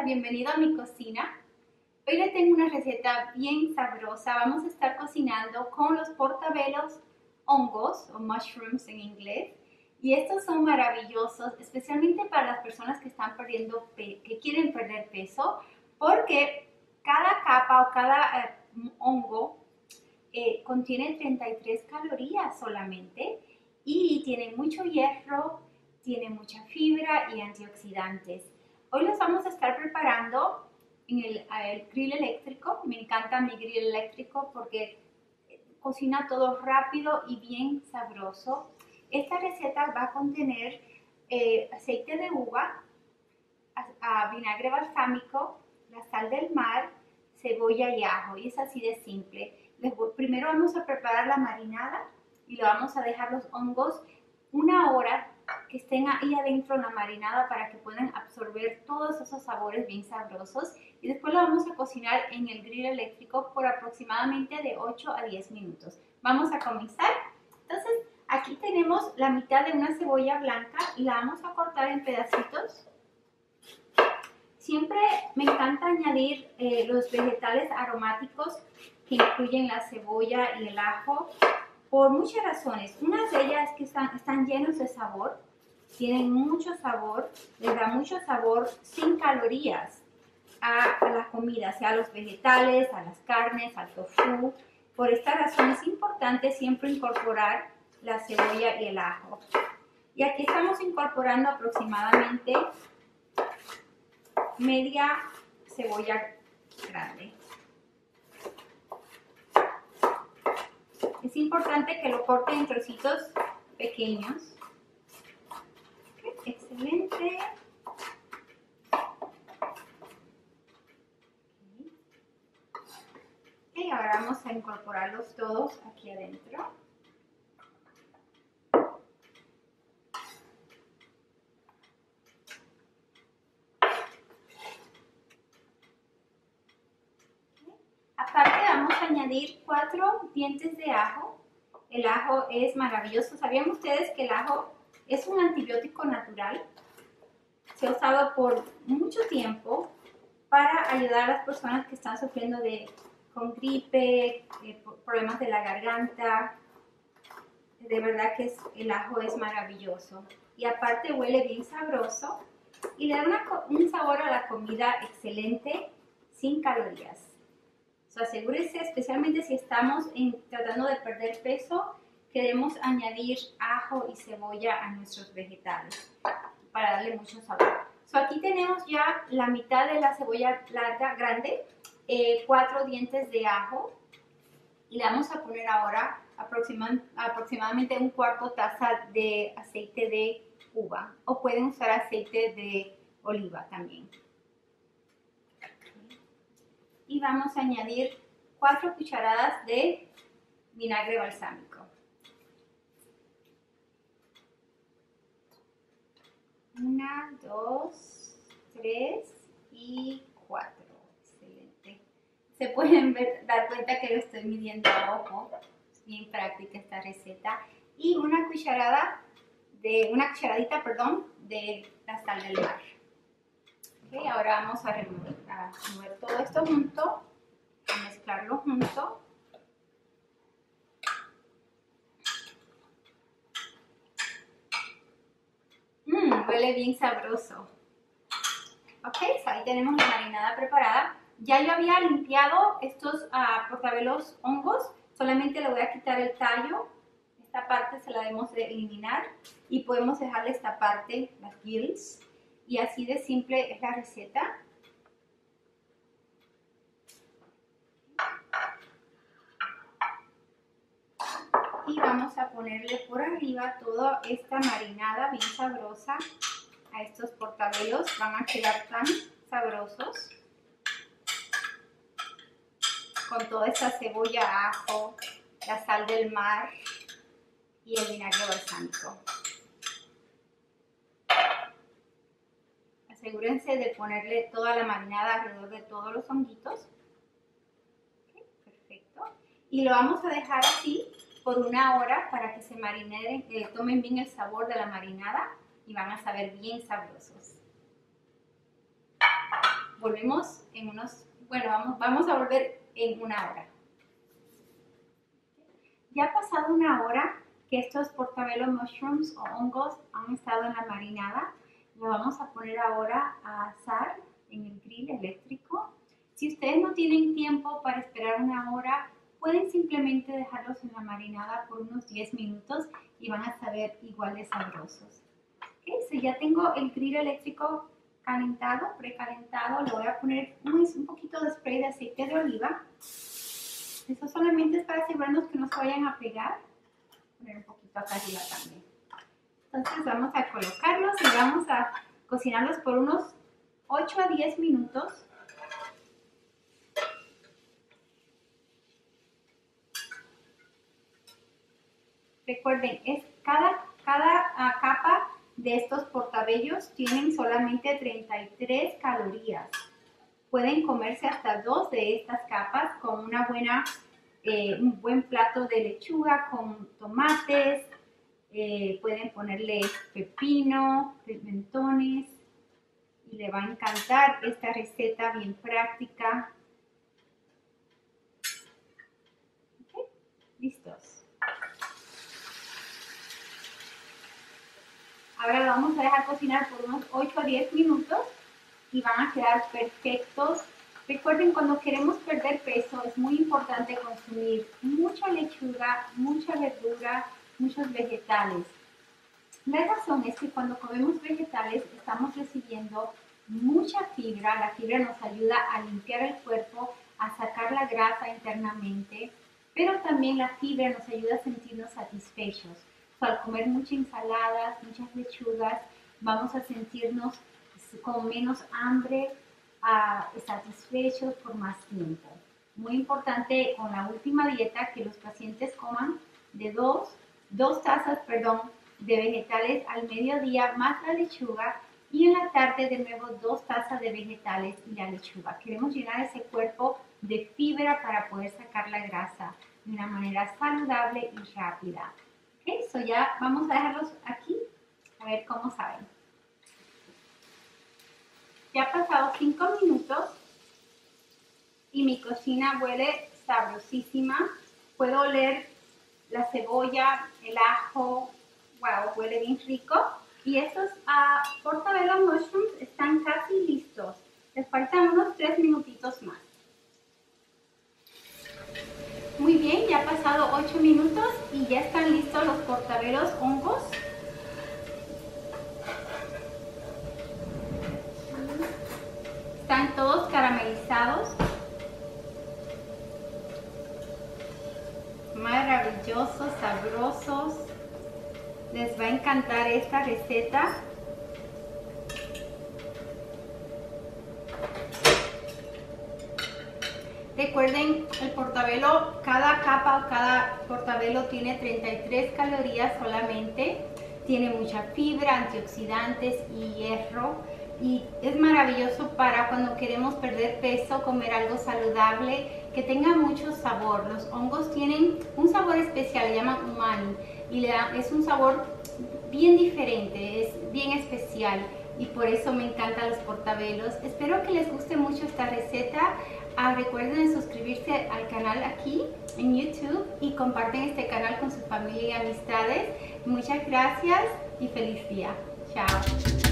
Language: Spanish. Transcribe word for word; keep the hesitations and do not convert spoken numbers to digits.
Hola, bienvenido a mi cocina. Hoy les tengo una receta bien sabrosa. Vamos a estar cocinando con los portobelos hongos o mushrooms en inglés. Y estos son maravillosos, especialmente para las personas que están perdiendo, que quieren perder peso, porque cada capa o cada eh, hongo eh, contiene treinta y tres calorías solamente y tiene mucho hierro, tiene mucha fibra y antioxidantes. Hoy los vamos a estar preparando en el, el grill eléctrico. Me encanta mi grill eléctrico porque cocina todo rápido y bien sabroso. Esta receta va a contener eh, aceite de uva, a, a vinagre balsámico, la sal del mar, cebolla y ajo. Y es así de simple. Después, primero vamos a preparar la marinada y le vamos a dejar los hongos una hora que estén ahí adentro en la marinada para que puedan absorber todos esos sabores bien sabrosos. Y después lo vamos a cocinar en el grill eléctrico por aproximadamente de ocho a diez minutos. Vamos a comenzar. Entonces, aquí tenemos la mitad de una cebolla blanca y la vamos a cortar en pedacitos. Siempre me encanta añadir eh, los vegetales aromáticos que incluyen la cebolla y el ajo por muchas razones. Una de ellas es que están, están llenos de sabor, tienen mucho sabor, les da mucho sabor sin calorías a, a la comida, sea a los vegetales, a las carnes, al tofu. Por esta razón es importante siempre incorporar la cebolla y el ajo. Y aquí estamos incorporando aproximadamente media cebolla grande. Es importante que lo corten en trocitos pequeños. Okay, excelente. Y ahora vamos a incorporarlos todos aquí adentro. Aparte vamos a añadir cuatro dientes de ajo. El ajo es maravilloso. ¿Sabían ustedes que el ajo es un antibiótico natural? Se ha usado por mucho tiempo para ayudar a las personas que están sufriendo de, con gripe, eh, problemas de la garganta. De verdad que es, el ajo es maravilloso. Y aparte huele bien sabroso y le da una, un sabor a la comida excelente sin calorías. So, asegúrese, especialmente si estamos en, tratando de perder peso, queremos añadir ajo y cebolla a nuestros vegetales para darle mucho sabor. So, aquí tenemos ya la mitad de la cebolla larga, grande, eh, cuatro dientes de ajo y le vamos a poner ahora aproxima, aproximadamente un cuarto taza de aceite de uva o pueden usar aceite de oliva también. Y vamos a añadir cuatro cucharadas de vinagre balsámico. Una, dos, tres y cuatro. Excelente. Se pueden ver, dar cuenta que lo estoy midiendo a ojo. Es bien práctica esta receta. Y una cucharada de, una cucharadita, perdón, de la sal del mar. Okay, ahora vamos a remover, a remover todo esto junto, a mezclarlo junto. Mmm, huele bien sabroso. Ok, so ahí tenemos la marinada preparada. Ya yo había limpiado estos uh, portobelos hongos, solamente le voy a quitar el tallo. Esta parte se la debemos de eliminar y podemos dejarle esta parte, las gills. Y así de simple es la receta. Y vamos a ponerle por arriba toda esta marinada bien sabrosa a estos portobelos. Van a quedar tan sabrosos con toda esta cebolla, ajo, la sal del mar y el vinagre balsámico. Asegúrense de ponerle toda la marinada alrededor de todos los honguitos. Okay, perfecto. Y lo vamos a dejar así por una hora para que se marinen, que tomen bien el sabor de la marinada y van a saber bien sabrosos. volvemos en unos, bueno, vamos, vamos a volver en una hora. Ya ha pasado una hora que estos portobello mushrooms o hongos han estado en la marinada. Lo vamos a poner ahora a asar en el grill eléctrico. Si ustedes no tienen tiempo para esperar una hora, pueden simplemente dejarlos en la marinada por unos diez minutos y van a saber igual de sabrosos. Okay, so ya tengo el grill eléctrico calentado, precalentado. Le voy a poner un, un poquito de spray de aceite de oliva. Eso solamente es para asegurarnos que no se vayan a pegar. Poner un poquito acá arriba también. Entonces vamos a colocarlos y vamos a cocinarlos por unos ocho a diez minutos. Recuerden, es cada, cada uh, capa de estos portabellos tienen solamente treinta y tres calorías. Pueden comerse hasta dos de estas capas con una buena, eh, un buen plato de lechuga con tomates. Eh, pueden ponerle pepino, pimentones y le va a encantar esta receta bien práctica. Okay, listos. Ahora lo vamos a dejar cocinar por unos ocho a diez minutos y van a quedar perfectos. Recuerden, cuando queremos perder peso es muy importante consumir mucha lechuga, mucha verdura, muchos vegetales. La razón es que cuando comemos vegetales estamos recibiendo mucha fibra. La fibra nos ayuda a limpiar el cuerpo, a sacar la grasa internamente, pero también la fibra nos ayuda a sentirnos satisfechos. So, al comer muchas ensaladas, muchas lechugas, vamos a sentirnos con menos hambre, uh, satisfechos por más tiempo. Muy importante con la última dieta que los pacientes coman de dos, dos tazas perdón, de vegetales al mediodía más la lechuga y en la tarde de nuevo dos tazas de vegetales y la lechuga. Queremos llenar ese cuerpo de fibra para poder sacar la grasa de una manera saludable y rápida. Ok, so ya vamos a dejarlos aquí a ver cómo saben. Ya han pasado cinco minutos y mi cocina huele sabrosísima. Puedo oler la cebolla, el ajo, wow, huele bien rico. Y estos uh, portobello mushrooms están casi listos. Les faltan unos tres minutitos más. Muy bien, ya han pasado ocho minutos y ya están listos los portobellos hongos. Están todos caramelizados. Maravillosos, sabrosos. Les va a encantar esta receta. Recuerden, el portobello, cada capa o cada portobello tiene treinta y tres calorías solamente. Tiene mucha fibra, antioxidantes y hierro. Y es maravilloso para cuando queremos perder peso, comer algo saludable, que tenga mucho sabor. Los hongos tienen un sabor especial, le llaman umami, y le da, es un sabor bien diferente, es bien especial. Y por eso me encantan los portobellos. Espero que les guste mucho esta receta. Ah, recuerden suscribirse al canal aquí en YouTube y comparten este canal con su familia y amistades. Muchas gracias y feliz día. Chao.